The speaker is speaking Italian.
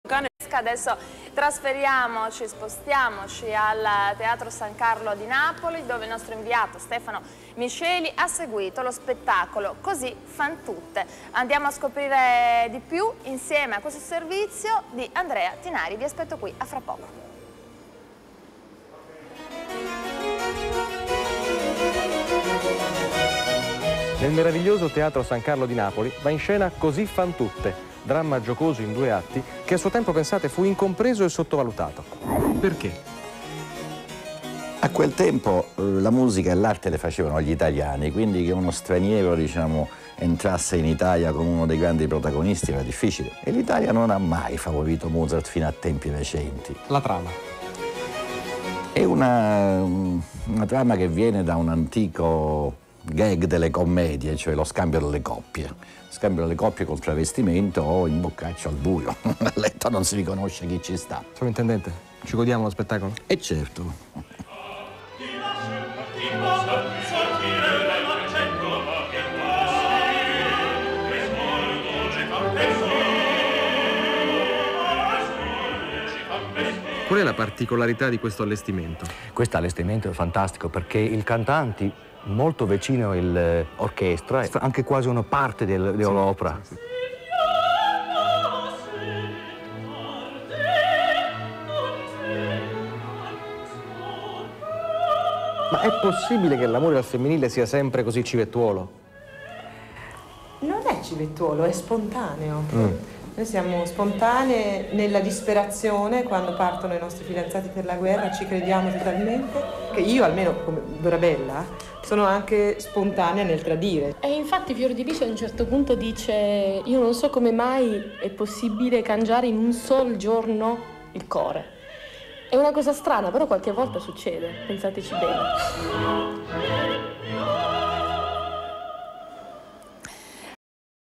Adesso trasferiamoci, spostiamoci al Teatro San Carlo di Napoli, dove il nostro inviato Stefano Misceli ha seguito lo spettacolo Così fan tutte. Andiamo a scoprire di più insieme a questo servizio di Andrea Tinari. Vi aspetto qui, a fra poco. Nel meraviglioso Teatro San Carlo di Napoli va in scena Così fan tutte, dramma giocoso in 2 atti che a suo tempo, pensate, fu incompreso e sottovalutato. Perché? A quel tempo la musica e l'arte le facevano gli italiani, quindi che uno straniero, diciamo, entrasse in Italia come uno dei grandi protagonisti era difficile. E l'Italia non ha mai favorito Mozart fino a tempi recenti. La trama. È una trama che viene da un antico gag delle commedie, cioè lo scambio delle coppie. Scambio delle coppie col travestimento o in boccaccio al buio. A letto non si riconosce chi ci sta. Sovrintendente, ci godiamo lo spettacolo? E certo. Qual è la particolarità di questo allestimento? Questo allestimento è fantastico perché il cantante molto vicino all'orchestra, è anche quasi una parte dell'opera. Sì. Ma è possibile che l'amore al femminile sia sempre così civettuolo? Non è civettuolo, è spontaneo. Noi siamo spontanee nella disperazione, quando partono i nostri fidanzati per la guerra, ci crediamo totalmente, che io almeno come Dorabella sono anche spontanea nel tradire. E infatti Fiordilice a un certo punto dice: io non so come mai è possibile cangiare in un sol giorno il core. È una cosa strana, però qualche volta succede, pensateci bene.